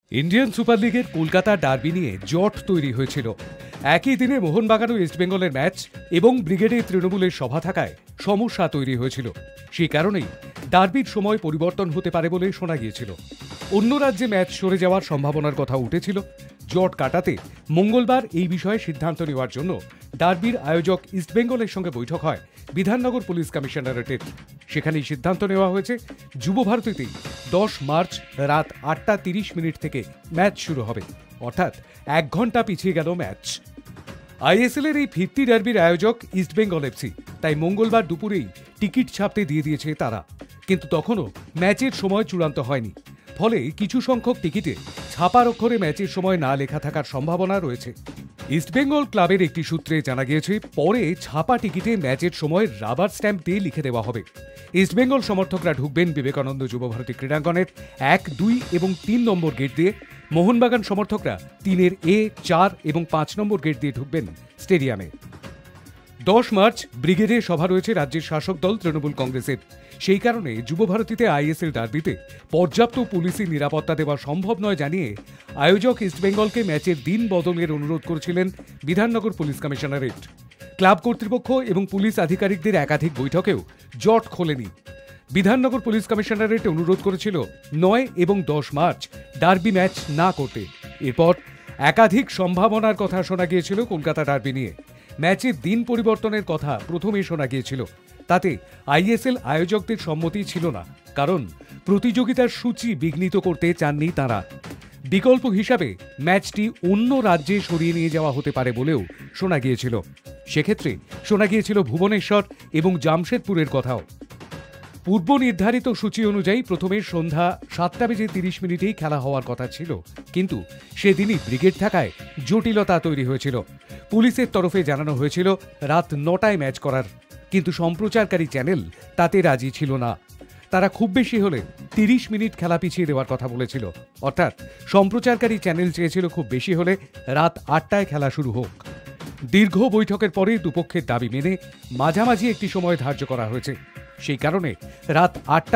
Indian super লিগের Kolkata derby নিয়ে জট তৈরি হয়েছিল। একই দিনে মোহনবাগান ও ইস্টবেঙ্গলের ম্যাচ এবং ব্রিগেডে তৃণমূলের সভা থাকায় সমস্যা তৈরি হয়েছিল। সেই কারণেই ডার্বির সময় পরিবর্তন হতে পারে বলে শোনা গিয়েছিল। অন্য রাজ্যে ম্যাচ সরে যাওয়ার সম্ভাবনার কথা উঠেছিল। জট কাটাতে মঙ্গলবার এই বিষয়ে সিদ্ধান্ত নেওয়ার জন্য ডার্বির আয়োজক ইস্টবেঙ্গলের সঙ্গে বৈঠক হয় বিধাননগর পুলিশ কমিশনারেটের। সেখানেই সিদ্ধান্ত নেওয়া হয়েছে যুব ভারতীতেই 10 মার্চ রাত 8:30 থেকে ম্যাচ শুরু হবে, অর্থাৎ 1 ঘন্টা পিছিয়ে গেল ম্যাচ। আইএসএল-এর এই ফিরতি ডার্বির আয়োজক ইস্টবেঙ্গল এফসি, তাই মঙ্গলবার দুপুরেই টিকিট ছাপতে দিয়ে দিয়েছে তারা। কিন্তু তখনও ম্যাচের সময় চূড়ান্ত হয়নি, ফলে কিছু সংখ্যক টিকিটে ছাপার অক্ষরে ম্যাচের সময় না লেখা থাকার সম্ভাবনা রয়েছে। ইস্টবেঙ্গল ক্লাবের একটি সূত্রে জানা গিয়েছে, পরে ছাপা টিকিটে ম্যাচের সময় রাবার স্ট্যাম্প দিয়ে লিখে দেওয়া হবে। ইস্টবেঙ্গল সমর্থকরা ঢুকবেন বিবেকানন্দ যুবভারতী ক্রীড়াঙ্গনের 1, 2 এবং 3 নম্বর গেট দিয়ে। মোহনবাগান সমর্থকরা 3-এর A, 4 এবং 5 নম্বর গেট দিয়ে ঢুকবেন স্টেডিয়ামে। 10 মার্চ ব্রিগেডে সভা রয়েছে রাজ্যের শাসক দল তৃণমূল কংগ্রেসের। সেই কারণে যুবভারতীতে আইএসএল ডার্বিতে পর্যাপ্ত পুলিশি নিরাপত্তা দেওয়া সম্ভব নয় জানিয়ে আয়োজক ইস্টবেঙ্গলকে ম্যাচের দিন বদলের অনুরোধ করেছিলেন বিধাননগর পুলিশ কমিশনারেট। ক্লাব কর্তৃপক্ষ এবং পুলিশ আধিকারিকদের একাধিক বৈঠকেও জট খোলেনি। বিধাননগর পুলিশ কমিশনারেট অনুরোধ করেছিল 9 এবং 10 মার্চ ডার্বি ম্যাচ না করতে। এরপর একাধিক সম্ভাবনার কথা শোনা গিয়েছিল কলকাতা ডার্বি নিয়ে। ম্যাচের দিন পরিবর্তনের কথা প্রথমে শোনা গিয়েছিল, তাতে আইএসএল আয়োজকদের সম্মতি ছিল না, কারণ প্রতিযোগিতার সূচি বিঘ্নিত করতে চাননি তারা। বিকল্প হিসাবে ম্যাচটি অন্য রাজ্যে সরিয়ে নিয়ে যাওয়া হতে পারে বলেও শোনা গিয়েছিল। সেক্ষেত্রে শোনা গিয়েছিল ভুবনেশ্বর এবং জামশেদপুরের কথাও। পূর্ব নির্ধারিত সূচি অনুযায়ী প্রথমে সন্ধ্যা 7:30 খেলা হওয়ার কথা ছিল, কিন্তু সেদিনই ব্রিগেড থাকায় জটিলতা তৈরি হয়েছিল। পুলিশের তরফে জানানো হয়েছিল রাত 9টায় ম্যাচ করার, কিন্তু সম্প্রচারকারী চ্যানেল তাতে রাজি ছিল না। তারা খুব বেশি হলে 30 মিনিট খেলা পিছিয়ে দেওয়ার কথা বলেছিল, অর্থাৎ সম্প্রচারকারী চ্যানেল চেয়েছিল খুব বেশি হলে রাত 8টায় খেলা শুরু হোক। দীর্ঘ বৈঠকের পরে দুপক্ষের দাবি মেনে মাঝামাঝি একটি সময় ধার্য করা হয়েছে। সেই কারণে রাত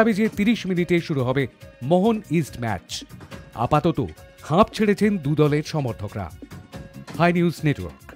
8:30 শুরু হবে মোহন ইস্ট ম্যাচ। আপাতত হাঁপ ছেড়েছেন দু দলের সমর্থকরা। Hi news network.